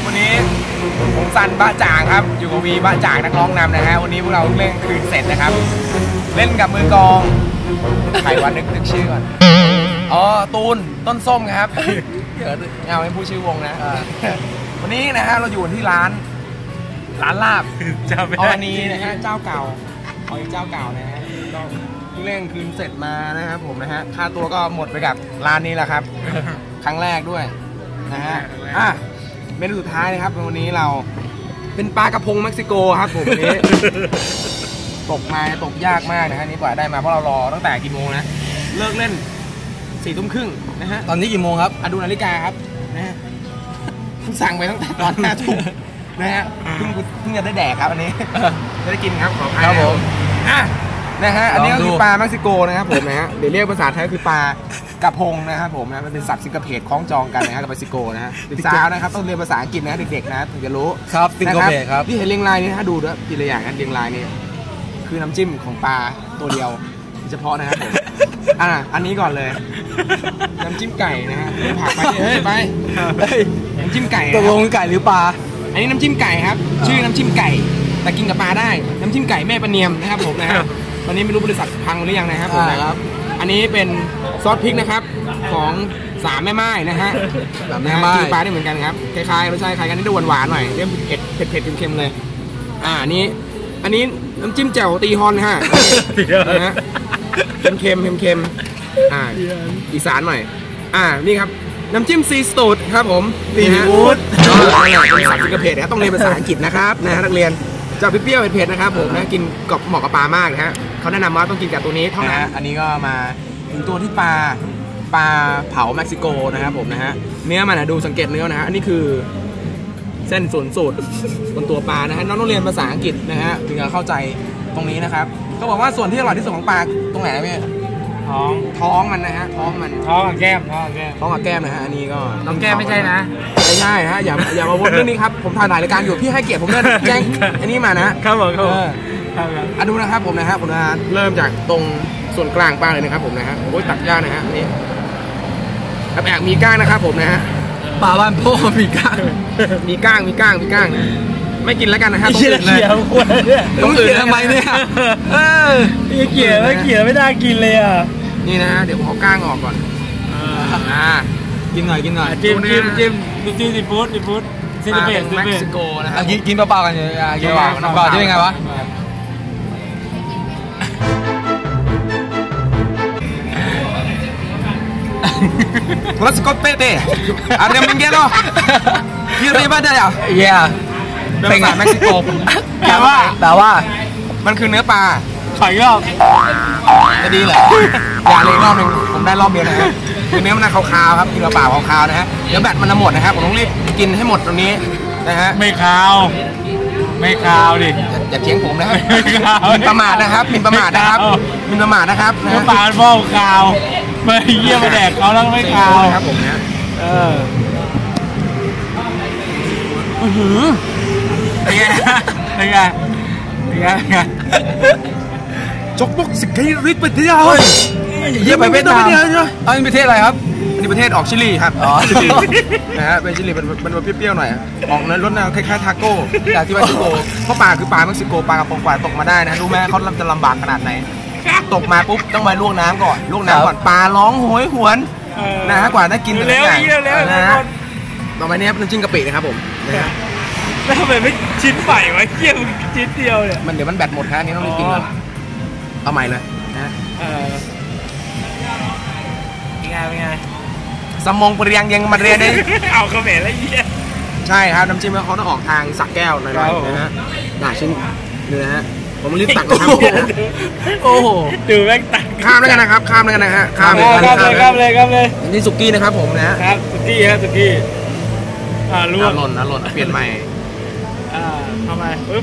วันนี้ผมซันบ้าจ่างครับอยู่กับวีบ้าจ่างนักร้องนำนะฮะวันนี้พวกเราเล่นคืนเสร็จนะครับเล่นกับมือกองใครวันนึกชื่อก่อนอ๋อตูนต้นส้มครับเดี๋ยวเอาให้พูดชื่อวงนะวันนี้นะฮะเราอยู่ที่ร้านลาบออนีนะฮะเจ้าเก่าเจ้าเก่านะฮะเล่นคืนเสร็จมานะครับผมนะฮะค่าตัวก็หมดไปกับร้านนี้แหละครับครั้งแรกด้วยนะฮะเมนูสุดท้ายนะครับวันนี้เราเป็นปลากระพงเม็กซิโกครับผมนี้ตกมาตกยากมากนะฮะนี่กว่าได้มาเพราะเรารอตั้งแต่กี่โมงนะเลิกเล่น4 ทุ่มครึ่งนะฮะตอนนี้กี่โมงครับดูนาฬิกาครับนะฮะสั่งไปตั้งแต่ตอน5 ทุ่มนะฮะเพิ่งจะได้แดกครับอันนี้จะได้กินครับขออภัยครับผมนะฮะอันนี้ก็คือปลาเม็กซิโกนะครับผมนะฮะเดี๋ยวเรียกภาษาไทยคือปลากระพงนะครับผมนะมันเป็นศัพท์ซิงคโปร์คล้องจองกันนะฮะกับเม็กซิโกนะฮะเด็กสาวนะครับต้องเรียนภาษาอังกฤษนะเด็กๆนะถึงจะรู้ครับซิงคโปร์ครับที่เห็นเรียงรายนี้ถ้าดูด้วยทีละอย่างนะเรียงรายนี้คือน้ำจิ้มของปลาตัวเดียวเฉพาะนะครับผมอันนี้ก่อนเลยน้ำจิ้มไก่นะฮะผักไปเฮ้ยไปน้ำจิ้มไก่ตกลงไก่หรือปลาอันนี้น้ำจิ้มไก่ครับชื่อน้ำจิ้มไก่แต่กินกับปลาได้น้ำจิ้มไก่แม่ปะเนียมนะครับผมนะฮะวันนี้ไม่รู้บริษัทพังหรือยังนะครับผมนะครับอันนี้เป็นซอสพริกนะครับของ3 แม่ไม้นะฮะแม่ไม้กินปลาได้เหมือนกันครับคล้ายๆรสชาติคล้ายกันนี่ดูหวานๆหน่อยเรียกเผ็ดเค็มๆเลยอันนี้น้ำจิ้มแจ่วตีฮอนฮะนะฮะเค็มอีสานหน่อยนี่ครับน้ำจิ้มซีฟู้ดครับผมซีฟู้ดเป็นภาษาสิงคโปร์นะครับต้องเรียนภาษาอังกฤษนะครับนะฮะนักเรียนจะเปรี้ยวเผ็ดๆนะครับผมนะกินกับเหมาะกับปลามากนะฮะเขาแนะนำว่าต้องกินกับตัวนี้เท่านั้นอันนี้ก็มาถึงตัวที่ปลาเผาเม็กซิโกนะครับผมนะฮะเนื้อมันดูสังเกตเนื้อนะฮะอันนี้คือเส้นศูนย์สูตรบนตัวปลานะฮะน้องต้องเรียนภาษาอังกฤษนะฮะถึงจะเข้าใจตรงนี้นะครับเขาบอกว่าส่วนที่อร่อยที่สุดของปลาตรงไหนนะพี่ท้องมันนะฮะท้องกับแก้มนะฮะอันนี้ก็ต้องแก้มไม่ใช่นะไม่ใช่ฮะอย่ามาวนเรื่องนี้ครับผมถ่ายรายการอยู่พี่ให้เกียรติผมเล่นแจ้งอันนี้มานะครับผมดูนะครับผมนะฮะผมจะเริ่มจากตรงส่วนกลางปลาเลยนะครับผมนะฮะโอ้ยตักยากนะฮะนี่แอบมีก้างนะครับผมนะฮะปลาบ้านพ่อมีก้างไม่กินแล้วกันนะฮะต้องอื่นเลยต้องอื่นทำไมเนี่ยเกี่ยวไม่ได้กินเลยอ่ะนี่นะฮะเดี๋ยวผมเอาก้างออกก่อนกินหน่อยจิ้มซีฟู้ดซีฟู้ดเม็กซิโกนะฮะกินเปล่าๆกันเลยกินเปล่าจะเป็นไงวะ Let's go Pepe Ada Mingelo Kiribaได้เหรอ Yeah เป็นภาษาเม็กซิโกแต่ว่ามันคือเนื้อปลาขออีกรอบจะดีเหรออย่าเลยรอบนึงผมได้รอบเดียวนะฮะคือเนื้อมันขาวๆครับกินเปล่าๆขาวๆนะฮะเดี๋ยวแบตมันจะหมดนะครับผมต้องรีบกินให้หมดตรงนี้นะฮะไม่ขาวดิอย่าเถียงผมนะมินประมาทนะครับเนื้อปลาพ่อขาวไม่เยี่ยมมาแดกเขาแล้วไม่ขาวครับผมนะเป็นไงจกบกสกายริดประเทศเยี่ยมไปเป็นประเทศนี่ประเทศอะไรครับนี่ประเทศออกชิลีครับนะฮะเป็นชิลีมันเปรี้ยวๆหน่อยออกรสแนวคล้ายๆทาโก้จากที่เม็กซิโกเพราะปลาคือปลาเม็กซิโกปลากระพงปลาตกมาได้นะรู้ไหมเขาจะลำบากขนาดไหนตกมาปุ๊บต้องมาลวกน้ำก่อนปลาร้องโหยหวนนะฮะกว่าได้กินแต่ละอย่างนะฮะต่อไปนี้เป็นจิ้งกะปินะครับผมแล้วทำไมไม่ชิ้นใหม่วะเกี่ยวชิ้นเดียวเนี่ยเดี๋ยวมันแบตหมดครับนี่ต้องรีบกินก่อนเอาใหม่เลยนะเป็นไงสมองเปรียงยังมาเรียนได้เอาเขมรแล้วเยี่ยใช่ครับน้ำจิ้มเขาต้องออกทางสักแก้วหน่อยๆนะฮะชิ้นนี่นะฮะผมรีบตักนะครับโอ้โหดูแม่งตักข้ามแล้วกันนะครับข้ามเลยนี่สุกี้นะครับผมนะครับสุกี้ลวกหล่นเปลี่ยนใหม่ทำไมปึ๊บ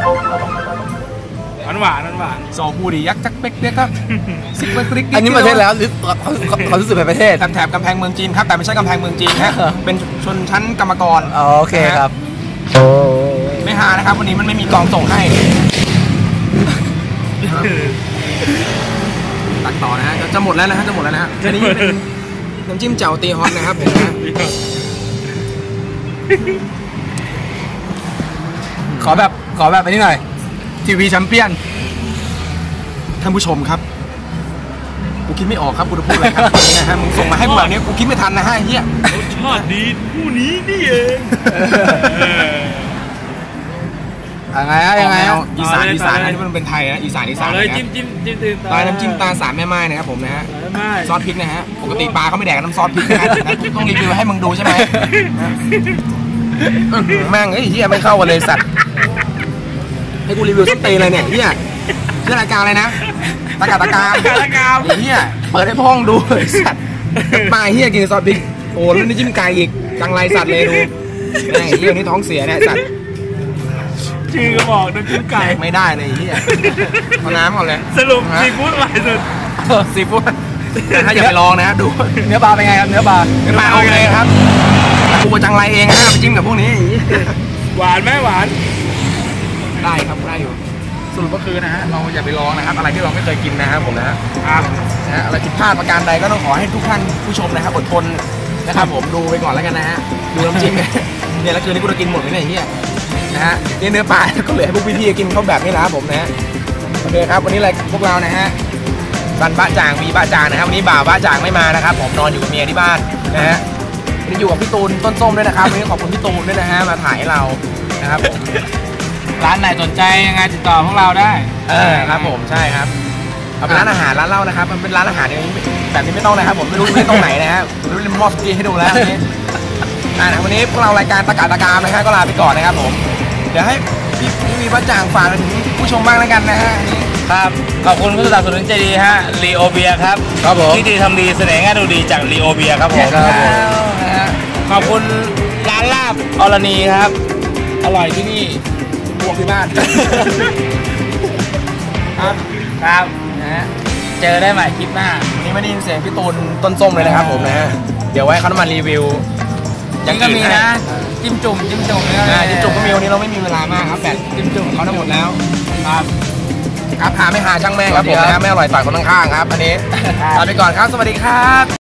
หวานโซบูดียักษ์จักเป๊กเด็กครับอันนี้ประเทศแล้วหรือเขารู้สึกเป็นประเทศแถบกำแพงเมืองจีนครับแต่ไม่ใช่กำแพงเมืองจีนฮะเป็นชนชั้นกรรมกรโอเคครับไม่หานะครับวันนี้มันไม่มีกองส่งให้ตักต่อนะฮะจะหมดแล้วนะฮะอันนี้เป็นน้ำจิ้มแจ่วตีฮอนนะครับผมนะขอแบบอันนี้หน่อยทีวีแชมเปี้ยนท่านผู้ชมครับกูคิดไม่ออกครับกูจะพูดอะไรครับนะฮะมึงส่งมาให้กูแบบนี้กูคิดไม่ทันนะฮะเฮียรสชาติดีคู่นี้นี่เองยังไงฮะยังไงฮะอีสานอันนี้มันเป็นไทยนะอีสานเลยนะจิ้มตื่นตายน้ำจิ้มตาสามแม่ไม้นะครับผมนะฮะไม่ซอสพริกนะฮะปกติปลาเขาไม่แดกน้ำซอสพริกนะฮะต้องรีวิวให้มึงดูใช่ไหมแม่งเฮียไม่เข้ากันเลยสัตว์ให้กูรีวิวสเตย์อะไรเนี่ยเฮียชื่อรายการอะไรนะตะกามเฮียเปิดให้พ่องดูเลยสัตว์มาเฮียกินซอสพริกโอ้แล้วนี่จิ้มไก่อีกจังไรสัตว์เลยดูไอ้เฮียนี่ท้องเสียเนี่ยสัตว์ชื่อก็บอกน้ำจิ้มไก่ไม่ได้เลยเฮียเอาน้ำก่อนเลยสรุปซีฟู้ดอร่อยสุดซีฟู้ดถ้าอย่าไปลองนะดูเนื้อปลาเป็นไงครับเนื้อปลามาโอเคครับกูจังไรเองฮะไปจิ้มกับพวกนี้หวานไหมหวานได้ครับได้อยู่สรุปก็คือนะฮะเราอย่าไปลองนะครับอะไรที่เราไม่เคยกินนะครับผมนะฮะนะฮะอะไรผิดพลาดประการใดก็ต้องขอให้ทุกท่านผู้ชมนะครับอดทนนะครับผมดูไปก่อนแล้วกันนะฮะดูน้ำจิ้มเนี่ยแล้วคืนนี้กูจะกินหมดเลยเนี่ยไอ้เหี้ยนะฮะนี่เนื้อปลาก็เหลือให้พวกพี่ๆกินเขาแบบนี้นะครับผมนะฮะโอเคครับวันนี้อะไรพวกเรานะฮะบันบะจางมีบะจางนะครับวันนี้บ่าวบะจางไม่มานะครับผมนอนอยู่กับเมียที่บ้านนะฮะวันนี้อยู่กับพี่ตูนต้นส้มด้วยนะครับวันนี้ขอบคุณพี่ตูนด้วยนะฮะมาถ่ายให้เรานะครับผมร้านไหนสนใจยังไงติดต่อพวกเราได้ครับผมใช่ครับเอาเป็นร้านอาหารร้านเหล้านะครับมันเป็นร้านอาหารอย่างนี้แบบนี้ไม่ต้องนะครับผมไม่รู้ไม่ตรงไหนนะฮะผมไม่ได้มอบสกีให้ดูแล้ววันนี้วันนี้พวกเรารายการตะกาตะกามนะฮะก็ลาไปก่อนนะครับผมเดี๋ยวให้พี่มีประจ่างฝากถึงผู้ชมบ้างแล้วกันนะฮะครับขอบคุณผู้สนับสนุนใจดีฮะรีโอเบียครับครับผมที่ดีทำดีเสนอง่ายดูดีจากรีโอเบียครับผมนะฮะขอบคุณร้านลาบอรณีครับ อร่อยที่นี่บวกที่บ้าน ครับครับนะฮะเจอได้ใหม่คลิปหน้าวันนี้ไม่ได้ยินเสียงพี่ตูนต้นส้มเลยนะครับผมนะฮะเดี๋ยวไว้เขามารีวิวยังก็มีนะจิ้มจุ่มเนี่ยจิ้มจุ่มก็มีวันนี้เราไม่มีเวลามากครับแบตจิ้มจุ่มเขาทั้งหมดแล้วครับครับหาไม่หาช่างแม่งครับผมนะครับไม่อร่อยต่อยคนข้างๆครับอันนี้ลาไปก่อนครับสวัสดีครับ